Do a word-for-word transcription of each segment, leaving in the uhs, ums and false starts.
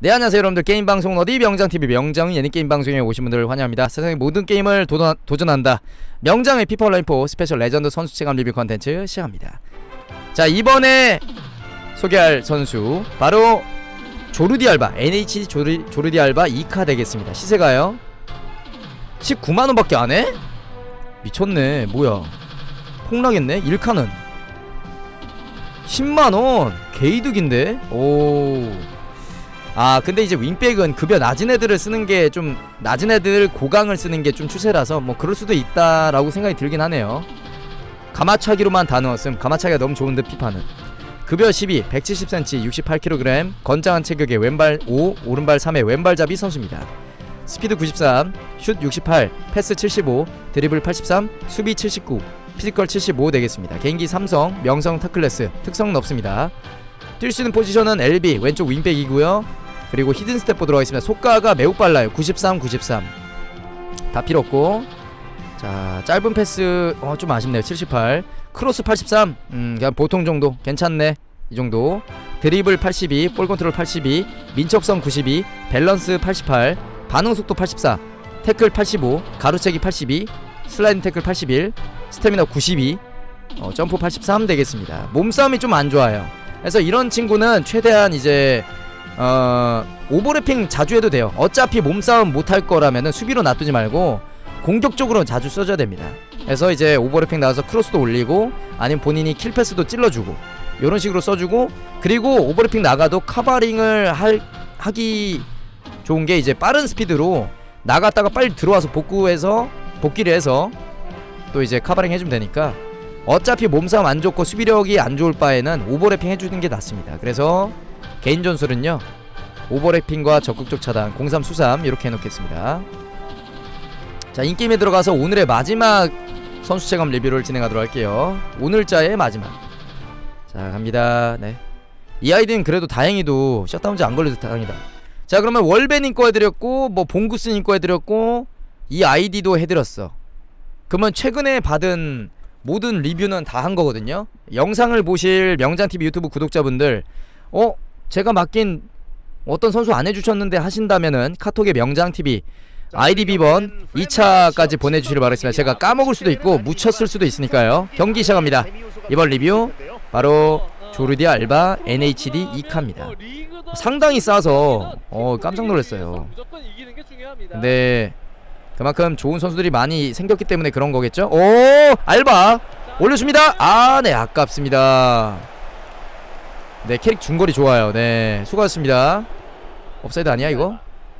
네, 안녕하세요 여러분들. 게임방송 어디 명장티비 명장 예능게임방송에 오신 분들을 환영합니다. 세상의 모든 게임을 도전, 도전한다 명장의 피파 온라인포 스페셜 레전드 선수 체감 리뷰 컨텐츠 시작합니다. 자, 이번에 소개할 선수 바로 조르디 알바, 엔에이치디 조르, 조르디 알바 이 카 되겠습니다. 시세가요 십구만원 밖에 안해? 미쳤네. 뭐야, 폭락했네. 일 카는 십만원. 개이득인데? 오. 아, 근데 이제 윙백은 급여 낮은 애들을 쓰는게 좀, 낮은 애들 고강을 쓰는게 좀 추세라서 뭐 그럴 수도 있다라고 생각이 들긴 하네요. 가마차기로만 다 넣었음. 가마차기가 너무 좋은데 피파는. 급여 십이, 백칠십 센티미터, 육십팔 킬로그램, 건장한 체격에 왼발 오, 오른발 삼의 왼발잡이 선수입니다. 스피드 구십삼, 슛 육십팔, 패스 칠십오, 드리블 팔십삼, 수비 칠십구, 피지컬 칠십오 되겠습니다. 개인기 삼성, 명성 탑클래스, 특성은 없습니다. 뛸 수 있는 포지션은 엘비, 왼쪽 윙백이고요. 그리고 히든 스텝 보도록 하겠습니다. 속가가 매우 빨라요. 구십삼, 구십삼. 다 필요 없고. 자, 짧은 패스 어, 좀 아쉽네요. 칠십팔. 크로스 팔십삼. 음, 그냥 보통 정도. 괜찮네. 이 정도. 드리블 팔십이, 볼 컨트롤 팔십이, 민첩성 구십이, 밸런스 팔십팔, 반응 속도 팔십사, 태클 팔십오, 가로채기 팔십이, 슬라이딩 태클 팔십일, 스태미나 구십이, 어, 점프 팔십삼 되겠습니다. 몸싸움이 좀 안 좋아요. 그래서 이런 친구는 최대한 이제 어, 오버래핑 자주 해도 돼요. 어차피 몸싸움 못할 거라면은 수비로 놔두지 말고 공격적으로 자주 써줘야 됩니다. 그래서 이제 오버래핑 나와서 크로스도 올리고 아니면 본인이 킬패스도 찔러주고 요런 식으로 써주고, 그리고 오버래핑 나가도 커버링을 할, 하기 좋은게 이제 빠른 스피드로 나갔다가 빨리 들어와서 복구해서 복귀를 해서 또 이제 커버링 해주면 되니까, 어차피 몸싸움 안 좋고 수비력이 안 좋을 바에는 오버래핑 해주는 게 낫습니다. 그래서 개인 전술은요, 오버래핑과 적극적 차단, 공삼 수삼 이렇게 해놓겠습니다. 자, 인게임에 들어가서 오늘의 마지막 선수 체감 리뷰를 진행하도록 할게요. 오늘자의 마지막. 자, 갑니다. 네, 이 아이디는 그래도 다행히도 셧다운제 안 걸려도 다행이다. 자, 그러면 월베님 거 해드렸고, 뭐 봉구스님 거 해드렸고, 이 아이디도 해드렸어. 그러면 최근에 받은 모든 리뷰는 다 한 거거든요. 영상을 보실 명장티비 유튜브 구독자분들, 어? 제가 맡긴 어떤 선수 안 해주셨는데 하신다면은 카톡에 명장티비 아이디 비번 이 차까지 보내주시길 바라겠습니다. 제가 까먹을 수도 있고 묻혔을 수도 있으니까요. 경기 시작합니다. 이번 리뷰 바로 조르디 알바 엔에이치디 이 카입니다. 상당히 싸서 어 깜짝 놀랐어요. 근데 그만큼 좋은 선수들이 많이 생겼기 때문에 그런 거겠죠? 오, 알바 올려줍니다. 아, 네, 아깝습니다. 네, 캐릭 중거리 좋아요. 네, 수고하셨습니다. 옵사이드 아니야 이거?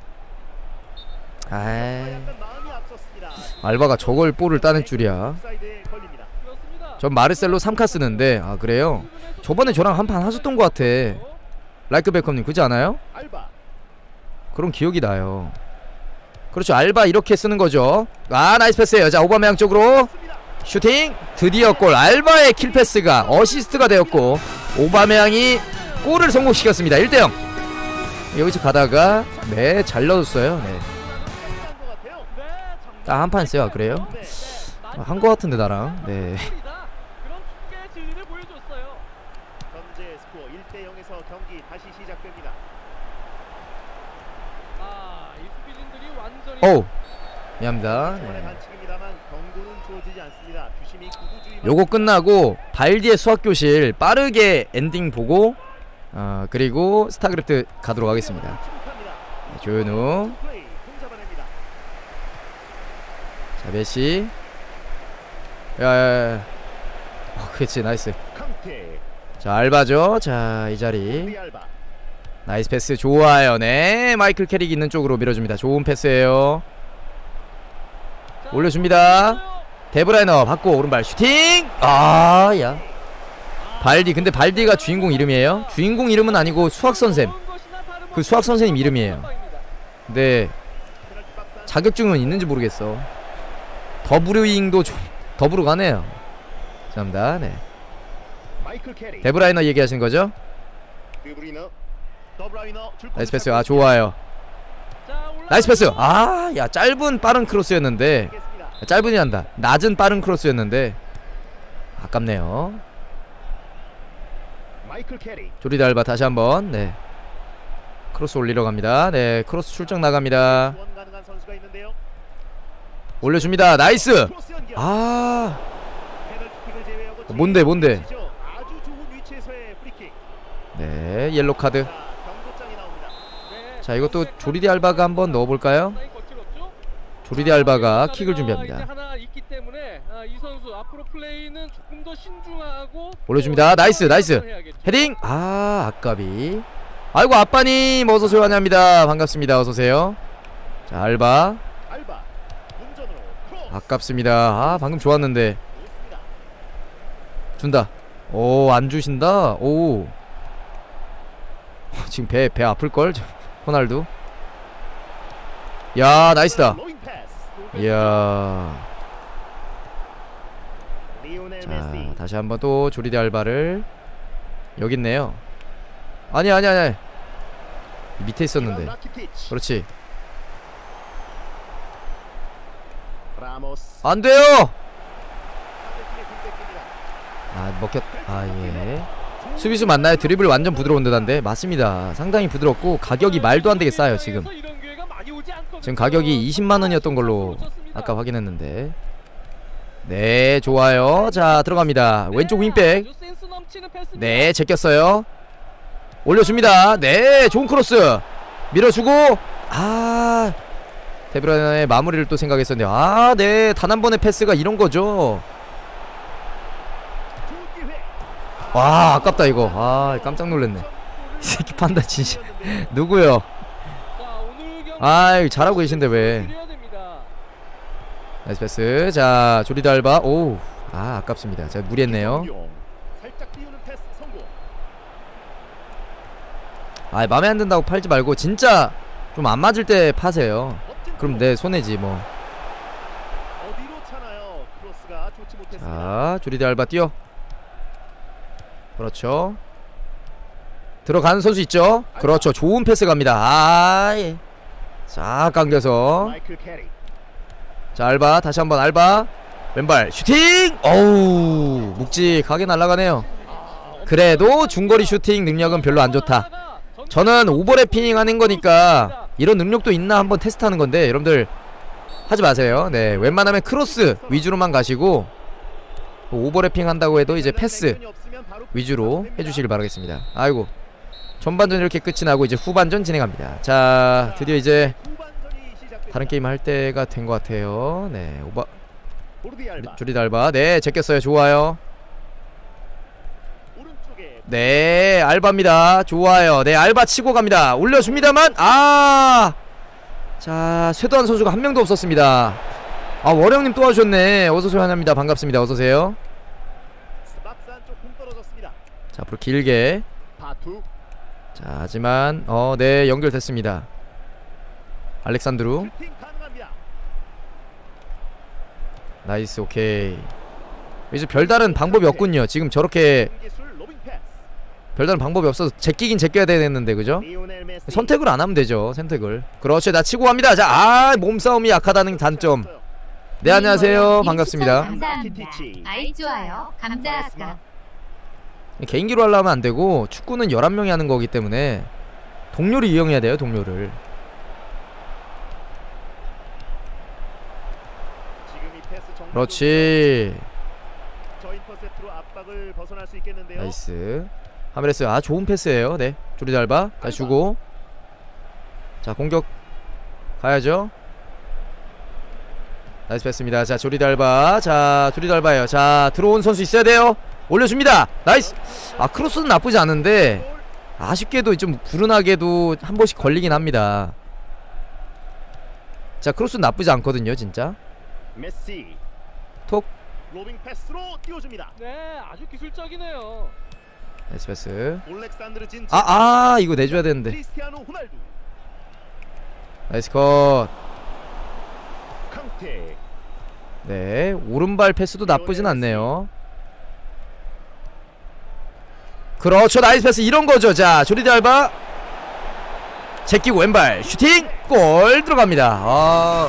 아이, 알바가 저걸 볼을 따낼 줄이야. 전 마르셀로 삼 카 쓰는데. 아, 그래요? 저번에 저랑 한판 하셨던 것 같아, 라이크 베컴님. 그지 않아요? 그런 기억이 나요. 그렇죠, 알바 이렇게 쓰는 거죠. 아, 나이스 패스예요. 자, 오바메양 쪽으로 슈팅, 드디어 골. 알바의 킬패스가 어시스트가 되었고 오바메양이 골을 성공시켰습니다. 일 대 영. 여기서 가다가 네, 잘 넣었어요. 네, 딱 한 판 했어요. 아, 그래요? 한 거 같은데 나랑. 네. 오, 미안합니다. 네. 요거 끝나고 발디의 수학교실 빠르게 엔딩 보고 어, 그리고 스타크래프트 가도록 하겠습니다. 네, 조현우. 자, 메시. 야야야. 어, 그렇지, 나이스. 자, 알바죠. 자, 이 자리. 나이스 패스 좋아요. 네, 마이클 캐릭 있는 쪽으로 밀어줍니다. 좋은 패스예요. 올려줍니다. 데브라이너 받고 오른발 슈팅. 아, 야, 발디. 근데 발디가 주인공 이름이에요? 주인공 이름은 아니고 수학선생, 그 수학선생님 이름이에요. 근데 자격증은 있는지 모르겠어. 더브루잉도 좀 더브루 가네요. 죄송합니다. 네, 데브라이너 얘기하신 거죠? 나이스 패스. 아, 좋아요. 나이스 패스. 아, 야, 짧은 빠른 크로스였는데. 짧은이 한다. 낮은 빠른 크로스였는데 아깝네요. 조르디 알바 다시 한번. 네, 크로스 올리러 갑니다. 네, 크로스 출정 나갑니다. 올려줍니다. 나이스. 아, 뭔데 뭔데. 네, 옐로 카드. 자, 이것도 조리디 알바가 한번 넣어볼까요? 조리디 알바가 킥을 준비합니다. 올려줍니다. 나이스 나이스. 헤딩. 아, 아까비. 아이고, 아빠님 어서오세요. 환영합니다. 반갑습니다. 어서오세요. 자, 알바. 아깝습니다. 아, 방금 좋았는데. 준다. 오, 안 주신다. 오, 지금 배, 배 아플걸? 호날두. 야, 나이스다. 이야. 자, 다시 한번 또 조리디 알바를. 여기 있네요. 아니 아니 아니 밑에 있었는데. 그렇지. 안 돼요. 아, 먹혔. 아, 예. 수비수 맞나요? 드리블 완전 부드러운 듯한데. 맞습니다. 상당히 부드럽고 가격이 말도 안 되게 싸요. 지금 지금 가격이 이십만 원이었던 걸로 아까 확인했는데. 네, 좋아요. 자, 들어갑니다. 왼쪽 윙백. 네, 제꼈어요. 올려줍니다. 네, 좋은 크로스 밀어주고. 아, 데브라이너의 마무리를 또 생각했었는데. 아, 네, 단 한 번의 패스가 이런거죠. 와, 아깝다 이거. 아, 깜짝 놀랐네. 이 새끼 판다 진짜. 누구요? 아이, 잘하고 계신데 왜. 나이스 패스. 자, 조리디 알바. 오, 아, 아깝습니다. 제가 무리했네요. 아, 맘에 안 든다고 팔지 말고 진짜 좀 안 맞을 때 파세요. 그럼 내 손해지 뭐. 자, 조리디 알바 뛰어. 그렇죠. 들어가는 선수 있죠. 그렇죠. 좋은 패스 갑니다. 아, 예. 자, 당겨서. 자, 알바 다시 한번. 알바 왼발 슈팅. 어우, 묵직하게 날아가네요. 그래도 중거리 슈팅 능력은 별로 안 좋다. 저는 오버래핑 하는 거니까 이런 능력도 있나 한번 테스트하는 건데, 여러분들 하지 마세요. 네, 웬만하면 크로스 위주로만 가시고, 오버래핑 한다고 해도 이제 패스 위주로 해주시길 바라겠습니다. 아이고, 전반전 이렇게 끝이 나고 이제 후반전 진행합니다. 자, 드디어 이제 다른 게임 할 때가 된 것 같아요. 네, 오바 조리디 알바. 네, 제꼈어요. 좋아요. 네, 알바입니다. 좋아요. 네, 알바 치고 갑니다. 올려줍니다만, 아, 자, 쇄도한 선수가 한 명도 없었습니다. 아, 월영님 또 와주셨네. 어서오세요. 환영합니다. 반갑습니다. 어서오세요. 자, 앞으로 길게. 자, 하지만 어, 네, 연결됐습니다. 알렉산드루. 나이스. 오케이. 이제 별다른 방법이 없군요. 지금 저렇게 별다른 방법이 없어서 제끼긴 제껴야 되는데, 그죠? 선택을 안 하면 되죠. 선택을. 그렇죠. 나 치고 갑니다. 자, 아, 몸싸움이 약하다는 단점. 네, 안녕하세요. 반갑습니다. 감사합니다. 아이, 좋아요. 감사합니다. 개인기로 하려면 안 되고, 축구는 열한 명이 하는 거기 때문에 동료를 이용해야 돼요. 동료를. 그렇지. 나이스. 하메레스. 아, 좋은 패스예요. 네, 조리디 알바 다시 주고. 자, 공격 가야죠. 나이스 패스입니다. 자, 조리디 알바. 자, 조리디 알바예요. 자, 들어온 선수 있어야 돼요. 올려줍니다. 나이스. 아, 크로스는 나쁘지 않은데 아쉽게도 좀 불운하게도 한 번씩 걸리긴 합니다. 자, 크로스는 나쁘지 않거든요, 진짜. 메시. 톡. 로빙 패스로 띄워줍니다. 네, 아주 기술적이네요. 나이스 패스. 아, 아, 이거 내줘야 되는데. 나이스 컷. 네, 오른발 패스도 나쁘진 않네요. 그렇죠. 나이스 패스. 이런거죠. 자, 조리디 알바 제끼고 왼발 슈팅. 골 들어갑니다. 아,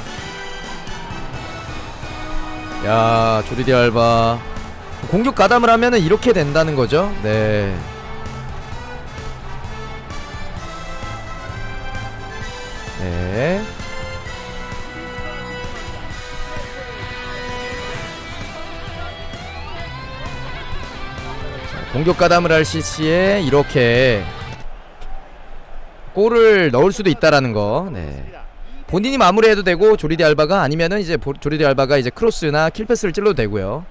야, 조리디 알바 공격 가담을 하면은 이렇게 된다는 거죠. 네. 네. 자, 공격 가담을 할 씨씨에 이렇게 골을 넣을 수도 있다라는 거. 네. 본인이 마무리해도 되고 조리디 알바가 아니면은 이제 보, 조리디 알바가 이제 크로스나 킬패스를 찔러도 되고요.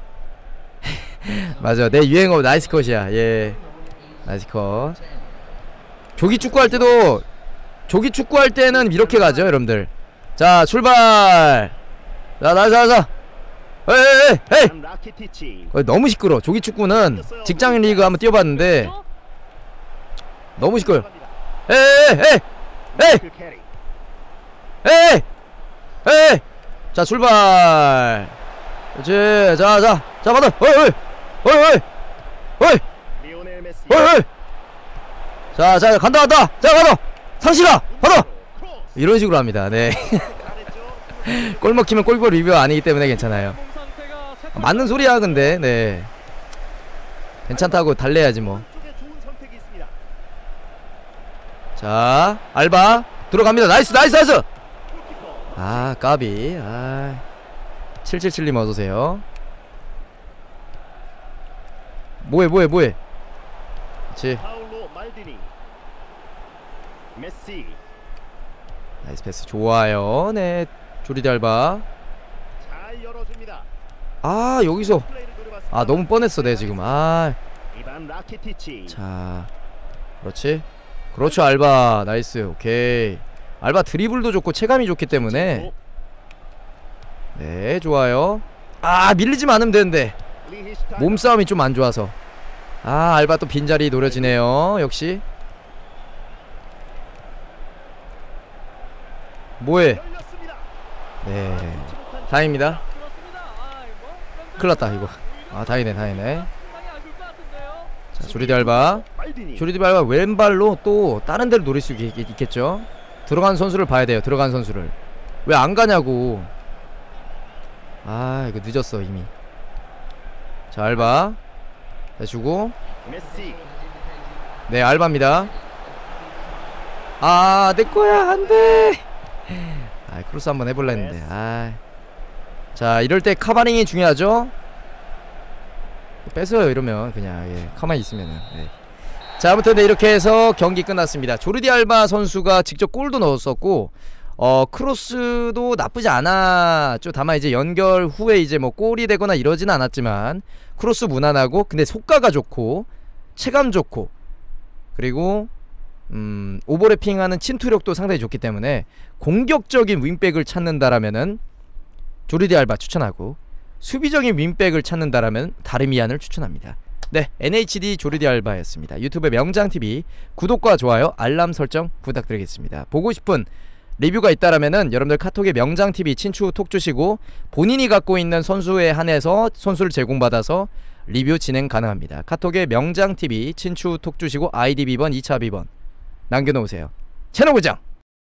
맞아, 내 유행어 나이스 컷이야. 예, 나이스 컷. 조기 축구할 때도 조기 축구할 때는 이렇게 가죠, 여러분들. 자, 출발. 자, 나자, 자. 에이, 에이, 에이. 너무 시끄러. 조기 축구는 직장인 리그 한번 뛰어봤는데 너무 시끄러. 에이, 에이, 에이, 에이, 에이. 자, 출발. 그렇지. 자, 자, 자, 받아. 어이, 어이, 어이, 어이, 어이, 어이, 어이. 자, 자, 간다, 간다. 자, 가다. 상실아, 받아. 이런 식으로 합니다. 네. 골 먹히면 골볼 리뷰 아니기 때문에 괜찮아요. 맞는 소리야, 근데. 네. 괜찮다고 달래야지 뭐. 자, 알바 들어갑니다. 나이스, 나이스, 나이스. 아, 까비. 아, 칠칠칠님 어서오세요. 뭐해, 뭐해, 뭐해. 그렇지. 나이스 패스 좋아요. 네, 조리디 알바. 아, 여기서 아, 너무 뻔했어. 내 지금. 아, 자, 그렇지. 그렇죠, 알바. 나이스. 오케이. 알바 드리블도 좋고 체감이 좋기 때문에 네, 좋아요. 아, 밀리지만 않으면 되는데 몸싸움이 좀 안 좋아서. 아, 알바 또 빈자리 노려지네요. 역시. 뭐해. 네, 다행입니다. 큰일났다 이거. 아, 다행이네, 다행이네. 자, 조리디 알바. 조리디 알바 왼발로 또 다른 데를 노릴 수 있, 있겠죠. 들어간 선수를 봐야 돼요. 들어간 선수를 왜 안 가냐고. 아, 이거 늦었어 이미. 자, 알바 해주고. 네, 알바입니다. 아, 내거야. 안돼. 아, 크로스 한번 해볼라 했는데. 아, 자, 이럴 때 카바닝이 중요하죠. 뺏어요 이러면 그냥. 예, 가만히 있으면은. 예. 자, 아무튼 네, 이렇게 해서 경기 끝났습니다. 조르디 알바 선수가 직접 골도 넣었었고, 어, 크로스도 나쁘지 않았죠. 다만 이제 연결 후에 이제 뭐 골이 되거나 이러진 않았지만 크로스 무난하고, 근데 속가가 좋고 체감 좋고, 그리고 음, 오버래핑하는 침투력도 상당히 좋기 때문에 공격적인 윙백을 찾는다라면은 조르디 알바 추천하고, 수비적인 윙백을 찾는다라면 다르미안을 추천합니다. 네, 엔에이치디 조르디 알바였습니다. 유튜브 명장티비 구독과 좋아요, 알람 설정 부탁드리겠습니다. 보고 싶은 리뷰가 있다라면은 여러분들 카톡에 명장티비 친추 톡 주시고, 본인이 갖고 있는 선수에 한해서 선수를 제공받아서 리뷰 진행 가능합니다. 카톡에 명장티비 친추 톡 주시고 아이디 비번, 이 차 비번 남겨놓으세요. 채널 고정!